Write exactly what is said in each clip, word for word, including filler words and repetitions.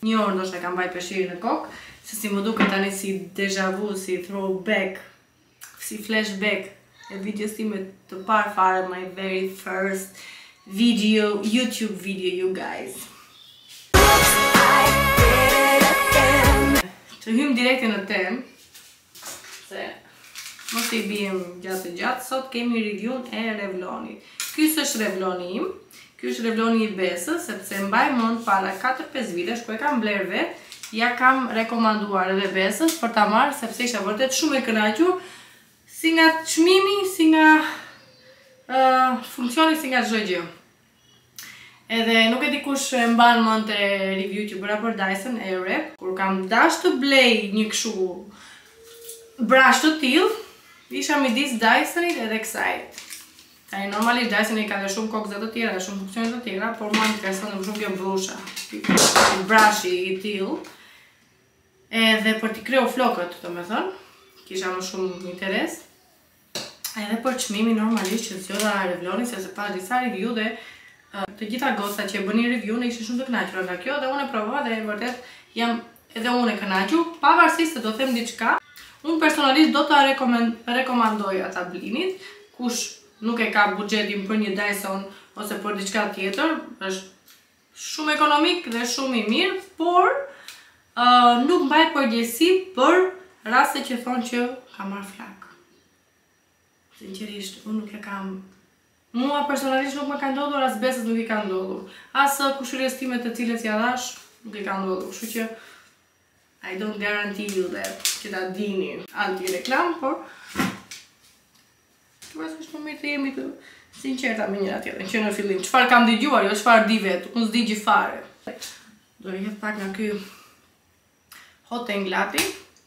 një orë ndoshta kam baj peshiri në kokë, se si më duket tani si déjà vu, si throwback, si flashback e videos time të parë fare, my very first video, YouTube video, you guys. Të hym direkt në temë, se mos i bijem gjatë gjatë, sot kemi review e Revlonit. Ky është Revloni im, ky është Revloni i Besës, sepse mbaj mend para katër pesë vitesh ku e kam bler vet, ja kam rekomanduar edhe Besës për ta marrë sepse isha vërtet shumë e kënaqur, si nga çmimi, si nga uh, funksioni, si nga çdo gjë. Edhe nuk e di kush e mban mend te review që bëra për Dyson Airwrap, kur kam dash të blej një kështu brash të tillë, isha midis Dysonit edhe kësaj. Tani normalisht Dysoni ka dhe shumë kokëza të tjera, dhe shumë funksione të tjera, por mua më intereson më shumë kjo brusha, brashi i tillë. Edhe për t'i kriju flokët, domethënë, kisha më shumë interes. Edhe për çmimin normalisht që zgjodha Revloni, sepse pa disa review dhe të gjitha gocat që e bënin review në ishin shumë të kënaqura nga kjo dhe unë e provova dhe vërtet jam edhe unë e kënaqur, pavarësisht se do them diçka. Unë personalisht do ta rekomandoj ata blinit, kush nuk e ka buxhetin për një Dyson ose për diçka tjetër, është shumë ekonomik dhe shumë i mirë, por uh, nuk mbaj përgjegjësi për raste që thonë që ka marrë flak. Sinqerisht, unë nuk e kam. Mua personalisht nuk më ka ndodhur, as Besës nuk i ka ndodhur. As kushëries time të cilës ja dash, nuk i ka ndodhur. Kështu që I don't guarantee you that, që ta dini anti-reklam, por Tuas është më mirë të jemi të sinqerta me njëra tjetrën, që në fillim. Çfarë kam dëgjuar, jo çfarë di vetë, unë s'di gjë fare. Do i hedh pak nga ky hot and glati.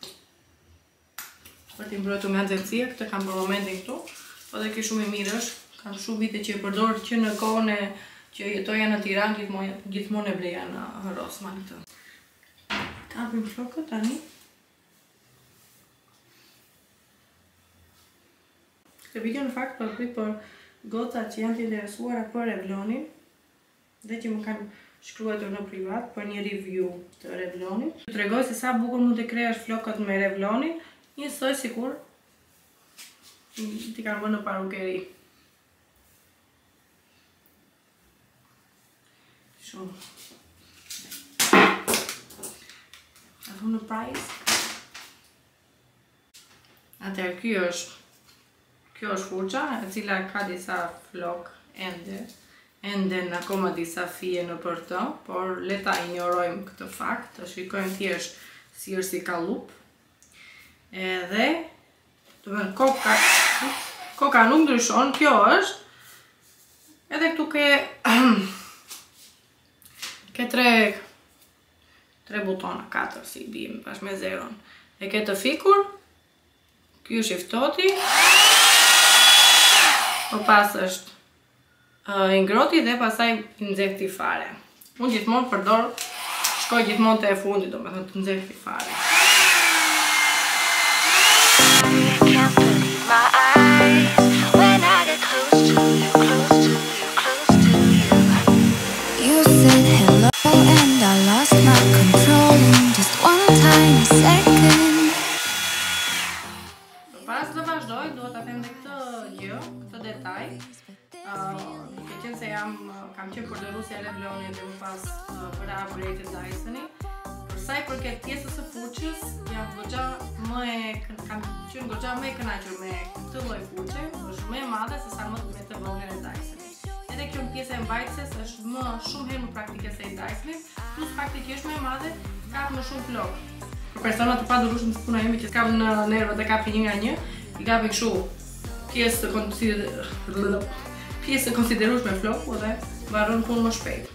Për t'i mbrojtur nga nxehtësia, këtë kam për momentin këtu, po dhe kjo shumë i mirë është. Kam shumë vite që e përdor që në kohën e që jetoja në Tiranë, gjithmonë gjithmonë e bleja në Rossmann këtë. Kapim flokët tani. Këtë video në fakt për bëj për gocat që janë të interesuara për Revlonin dhe që më kanë shkruar në privat për një review të Revlonit. Ju tregoj se sa bukur mund të kreash flokët me Revlonin, njësoj sikur ti kanë vënë në parukeri. Shumë. A thumë në price? Atëherë, kjo është, kjo është furça, e cila ka disa flok ende, ende në akoma disa fije në për të, por le ta injorojmë këtë fakt, të shikojmë thjesht si është si kallup. Edhe, të vënë, koka, koka nuk ndryshon, kjo është, edhe këtu ke ke tre, tre butona, katër si i bim, bashkë me zeron. E ke të fikur, ky është i ftohti, po pas është uh, i ngrohti dhe pasaj i nxehti fare. Unë gjithmonë përdor, shkoj gjithmonë te e fundit, domethënë të nxehti fare. Pas të vazhdoj, duhet ta them këtë gjë, këtë detaj. Duke qenë se jam, kam qenë përdoruesja e Revlonit dhe më pas bëra upgrade të Dysonit. Për sa i përket pjesës së furçës, jam goxha më e kam qenë goxha më e kënaqur me këtë lloj furçe, është më e madhe se sa më me të vogël e Dysonit. Edhe kjo pjesa e mbajtjes është më shumë herë më praktike se e Dysonit, plus fakti që është më e madhe, ka më shumë flok. Për personat të padurueshëm të puna ime që s'kam në nerva dhe kapi një nga një, i kapi kështu pjesë të konsider... pjesë të konsiderueshme floku dhe mbaron punë më shpejt.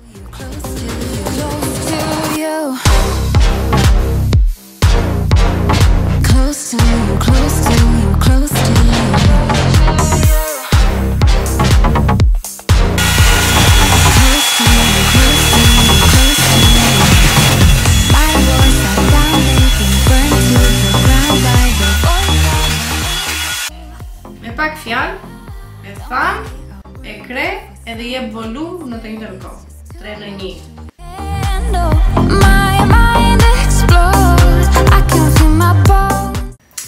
Pak fjalë, e than, e kre, edhe jep volum në të njëjtën kohë. tre në një.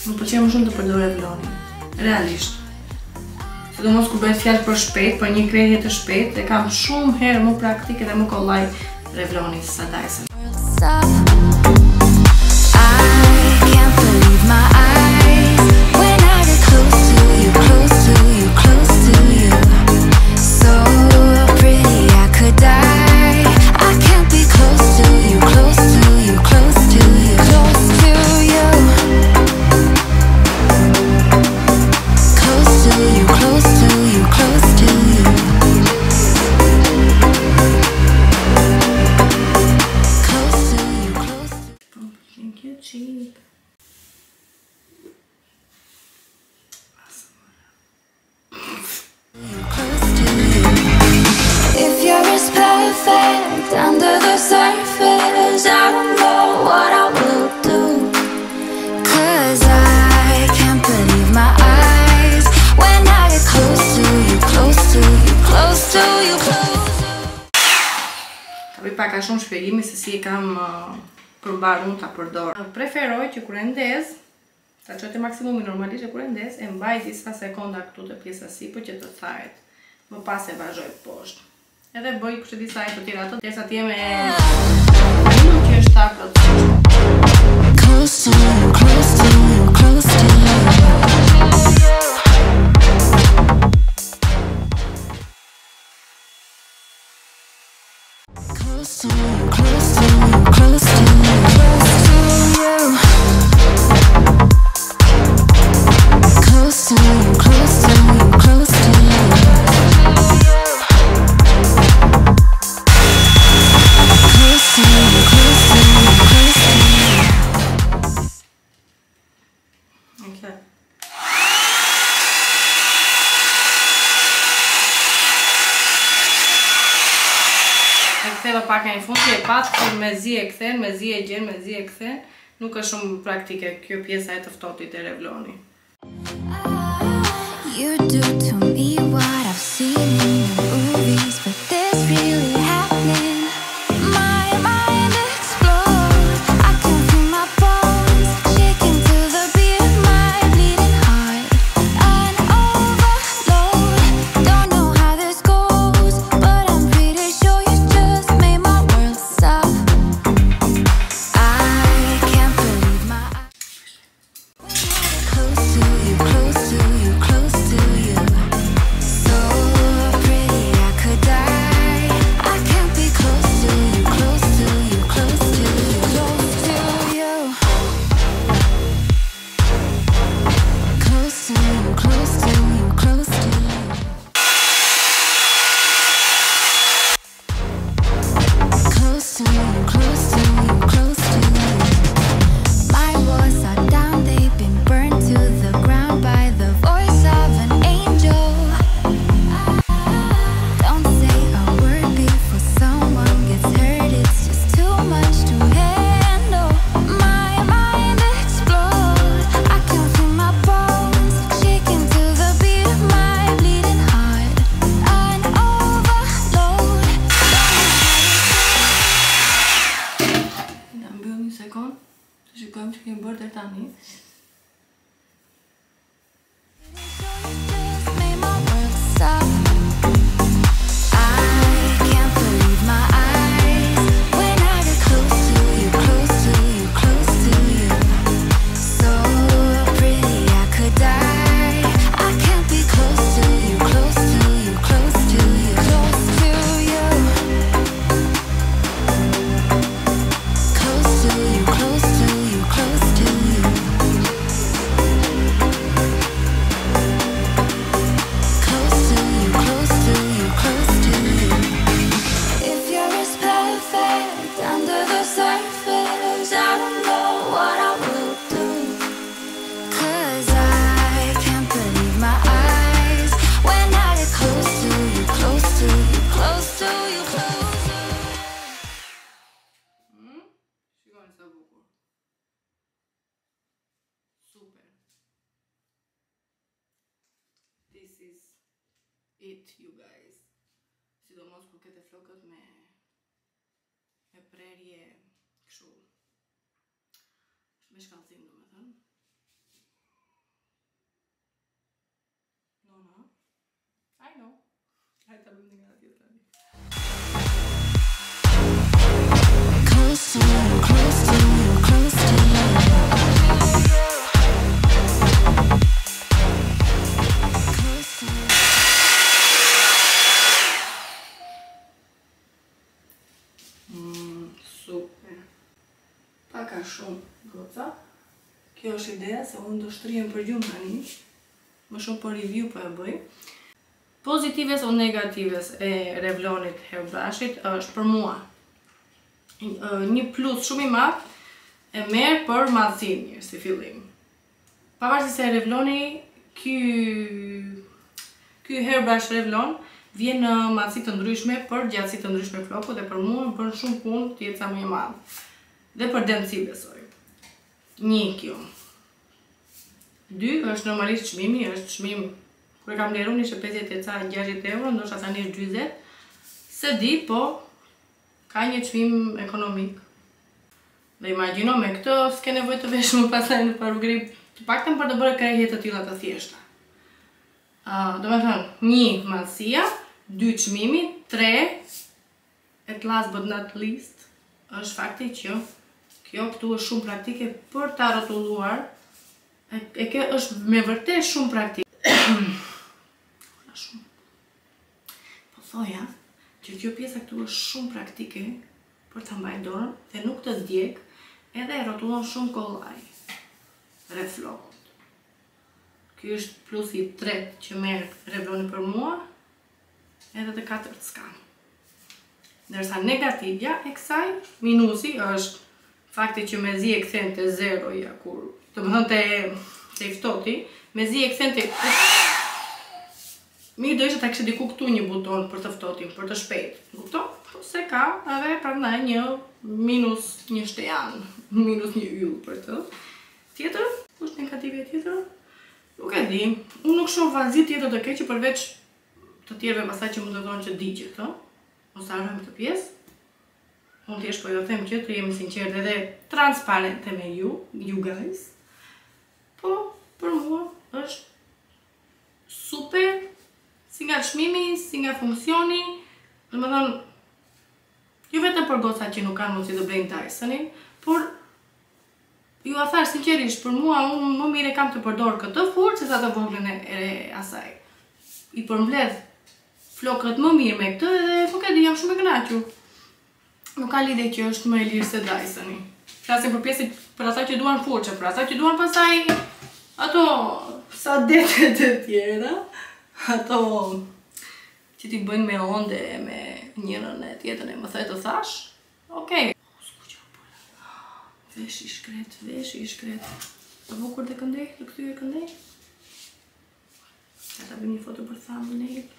Më pëlqen më shumë të përdor Revlonin. Realisht. Sidomos kur bëhet fjalë për shpejt, për një krehje të shpejtë, e kam shumë herë më praktike dhe më kollaj Revloni sa Dyson. Pak a shumë shpjegimi se si e kam uh, përmbar unë ta përdor. Preferoj që kur e ndez, ta çoj te maksimumi normalisht, kur e ndez, e mbaj disa sekonda këtu te pjesa sipër që të thahet. Më pas e vazhdoj poshtë. Edhe bëj kështu disa ajë të tjera ato, derisa të jem e nuk që është ta plotësisht. Close to you, close to you, close to you. Close to you, close to you, close to you, close to you. Close to you, close to you, close to you. Close to you, close to you, close to you. Okay. E ktheva pak në fund, e pat kur me zi e kthen, me zi e gjen, me zi e kthen, nuk është shumë praktike kjo pjesa e të ftohtit e Revloni. You do to me what I've seen in the movies, but this really happening. My mind explodes, I can feel my bones shaking to the beat of my bleeding heart. An overload, don't know how this goes, but I'm pretty sure you just made my world stop. I can't believe my eyes. Close to you, close to you, close to you. So pretty I could die. I can't be close to you, close to you, close to you, close to you. Close to you, close to you, close to you. Close to you, close to you, close to you. My walls are down, they've been burned to the ground by the voice of an angel. Don't say a word before someone gets hurt, it's just too much to handle. My mind explodes, I can feel my bones shaking to the beat of my bleeding heart. An overload. Na mbyll një sekond, të shikojmë që kemi bërë deri tani. Just made my world stop. I can't believe my eyes when I get close to you, close to you, close to you. So pretty I could die. I can't be close to you, close to you, close to you, close to you. Close to you, close to you, close to you. Close to you, close to you, close to you. If you're as perfect under the surface, I don't know what I will do. 'Cause I can't believe my eyes when I get close to you, close to you, close to you, close to you. Hmm? Shikoni sa bukur. Super. This is it, you guys. Sidomos kur kete flokët me me prerje kështu me shkallëzim, domethënë. kalojmë një nga tjetra. Close to you, close to you, close to you. Close to you. Mm, super. Paka shumë goca. Kjo është ideja se unë do shtrihem për gjumë tani. Më shumë për review po e bëj. Pozitives o negatives e Revlonit Hairbrushit është për mua një plus shumë i madh e merr për madhësinë si fillim. Pavarësisht se Revloni ky ky Hairbrush Revlon vjen në madhësi të ndryshme për gjatësi të ndryshme flokut dhe për mua më bën shumë punë të jetë sa më i madh. Dhe për dëmësi besoj. Një kjo. Dy është normalisht çmimi, është çmim kur e kam leru ishte pesëdhjetë e ca gjashtëdhjetë euro, ndoshta tani është gjysmë. Se di, po ka një çmim ekonomik. Dhe imagjino me këtë s'ke nevojë të vesh më pasaj në parukëri, të paktën për të bërë krejhje të tilla të thjeshta. Uh, do me thënë, një madhësia, dy çmimi, tre, at last but not least, është fakti që kjo këtu është shumë praktike për ta rrotulluar. E, e kjo është me vërtet shumë praktike. Shumë. Po thoja që kjo pjesa këtu është shumë praktike për ta mbajtur dorën dhe nuk të djeg, edhe e rrotullon shumë kollaj rreth flokut. Ky është plusi i tretë që merr Revloni për mua, edhe të katërt s'kam. Ndërsa negativja e kësaj, minusi, është fakti që mezi e kthen te zeroja kur, domethënë te te i ftoti, mezi e kthen te mirë do ishte ta kishte diku këtu një buton për të ftotin, për të shpejt. Kupton? Po se ka edhe prandaj një minus një shtejan, minus një yll për të. Tjetër, kush negative tjetër? Nuk e di. Unë nuk shoh vazi tjetër të keqe përveç të tjerëve pastaj që mund të thonë që digje këto. Mos harrojmë këtë pjesë. Unë thjesht po ju them që të jemi sinqertë edhe transparente me ju, you guys. Po, për mua është super. Si nga çmimi, si nga funksioni, domethënë, jo vetëm për gocat që nuk kanë mundësi të blejnë Dysonin, por ju a thash sinqerisht, për mua unë më mirë kam të përdor këtë furçë se sa të voglën e, e asaj. I përmbledh flokët më mirë me këtë dhe nuk e di, jam shumë e kënaqur. Nuk ka lidhje që është më e lirë se Dysoni. Flasim për pjesën për ata që duan furçë, për ata që duan pastaj ato sa detet e tjera. Ato që ti bëjnë me onde, me njërën e tjetën e më thej të thash, okej. Vesh i shkret, vesh i shkret. Të bukur të këndej, të këthy e këndej. Ja ta bëjmë një foto për thumbnail e nejt.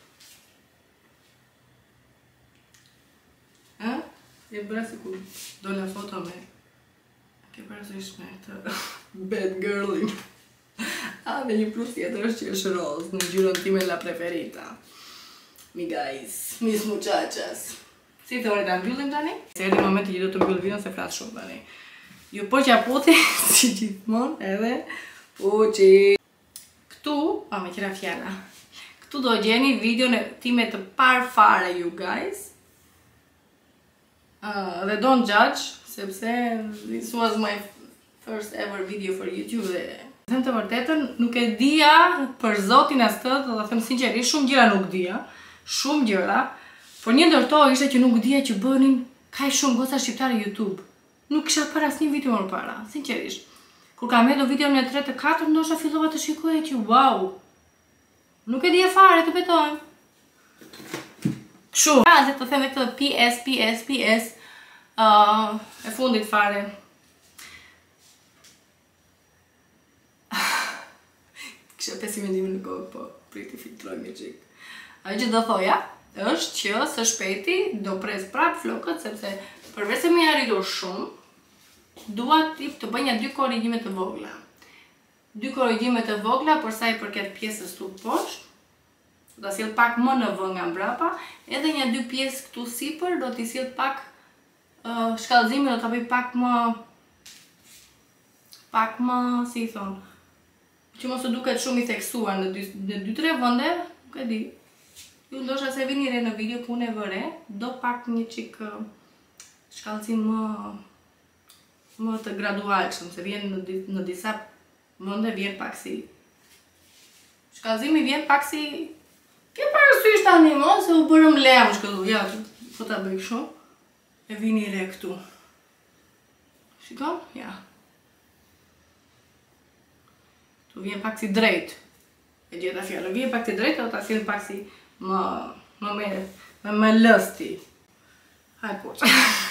E bëra si ku do në foto me ke parasysh me të bad girlin. Ah, dhe një plus tjetër është që është roz, në ngjyrën time la preferita. Mi guys, mis muchachas. Si të ore ta mbyllim tani? Se erdhi momenti që do të mbyll videon se flas shumë tani. Ju po që aputi, si gjithmonë, edhe puqi. Këtu, a me qira fjalla, këtu do gjeni videon e time të par fare you guys. Uh, dhe don't judge, sepse this was my first ever video for YouTube dhe them të vërtetën, nuk e dija për zotin as të, do të them sinqerisht, shumë gjëra nuk dija, shumë gjëra, por një ndër to ishte që nuk dija që bënin kaq shumë goca shqiptare YouTube. Nuk kisha parë asnjë video më parë, sinqerisht. Kur kam hedhur videon në tre të katërt, ndoshta fillova të shikoja që wow. Nuk e dija fare, të betohem. Kështu, ah, le të them këtë P S P S P S uh, e fundit fare. Kisha pesi mendimin në kohë, po priti filtroj me qik. Ajo që do thoja është që së shpejti do pres prap flokët, sepse përveç se më janë arritur shumë, dua tip të bëj një dy korrigjime të vogla. Dy korrigjime të vogla për sa i përket pjesës këtu poshtë, do ta sjell pak më në vë nga mbrapa, edhe një dy pjesë këtu sipër do t'i sjell pak uh, shkallëzimin do ta bëj pak më pak më, si i thon, që mos të duket shumë i theksuar në dy tre vende, nuk e di. Ju ndoshta se vini re në video ku unë e vëre, do pak një çik shkallëcim më më të gradualshëm, se vjen në, di, në disa vende vjen pak si shkallëzimi vjen pak si ke parasysh tani më se u bërëm lemsh këtu, ja, po ta bëj kështu. E vini re këtu. Shikon? Ja. Tu vjen pak si drejt. E gjeta fjallë, vjen pak si drejt, do ta sjell pak si më më me më lësti. Haj poç.